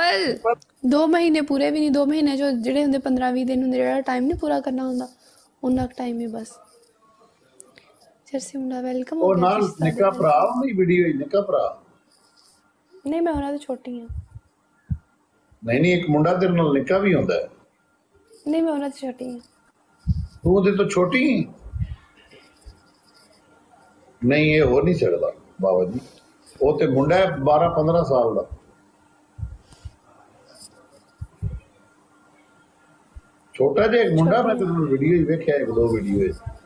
पागल 2 महीने पूरे भी नहीं 2 महीने जो ਜਿਹੜੇ ਹੁੰਦੇ 15-20 ਦਿਨ ਹੁੰਦੇ ਜਿਹੜਾ ਟਾਈਮ ਨਹੀਂ ਪੂਰਾ ਕਰਨਾ ਹੁੰਦਾ ਉਹਨਾਂ ਕ ਟਾਈਮ ਹੀ ਬਸ ਚਰਸੀ ਮੁੰਡਾ ਵੈਲਕਮ ਉਹ ਨਾਲ ਨਿੱਕਾ ਭਰਾ ਉਹਦੀ ਵੀਡੀਓ ਹੀ ਨਿੱਕਾ ਭਰਾ ਨਹੀਂ ਮੈਂ ਉਹਨਾਂ ਤੋਂ ਛੋਟੀ ਹਾਂ ਨਹੀਂ ਇੱਕ ਮੁੰਡਾ ਤੇਰੇ ਨਾਲ ਨਿੱਕਾ ਵੀ ਹੁੰਦਾ ਹੈ ਨਹੀਂ ਮੈਂ ਉਹਨਾਂ ਤੋਂ ਛੋਟੀ ਹਾਂ ਤੂੰ ਉਹਦੇ ਤੋਂ ਛੋਟੀ ਨਹੀਂ ਇਹ ਹੋ ਨਹੀਂ ਸਕਦਾ ਬਾਬਾ ਜੀ ਉਹ ਤੇ ਮੁੰਡਾ ਹੈ 12-15 ਸਾਲ ਦਾ छोटा जिहा एक मुंडा मैं तेरे वीडियो ही देखा एक दो वीडियो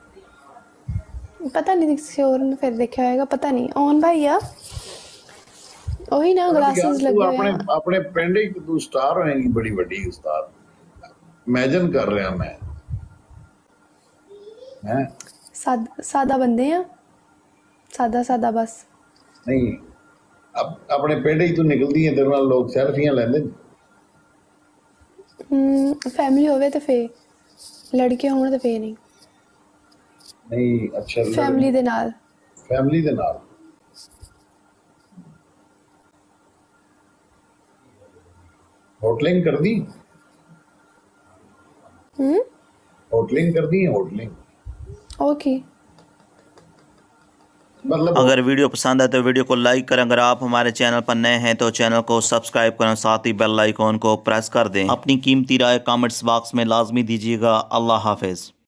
पता नहीं किसी और ने फिर देखा होगा पता नहीं ऑन भाई या वही ना ग्लासेस लगे हुए हैं अपने पिंड ही तू स्टार होएगी बड़ी बड़ी स्टार इमेजिन कर रहा मैं हैं सादा बंदे हैं सादा बस नहीं अब अपने पिंड ही तू निकलती है तेरे नाल लोग सेल्फियां लेंदे फैमिली होवे तो फे लड़के होने तो फे नहीं अच्छा फैमिली दे नाल होटलिंग कर दी होटलिंग ओके मतलब अगर वीडियो पसंद है तो वीडियो को लाइक करें। अगर आप हमारे चैनल पर नए हैं तो चैनल को सब्सक्राइब करें, साथ ही बेल आइकॉन को प्रेस कर दें। अपनी कीमती राय कमेंट्स बॉक्स में लाजमी दीजिएगा। अल्लाह हाफिज़।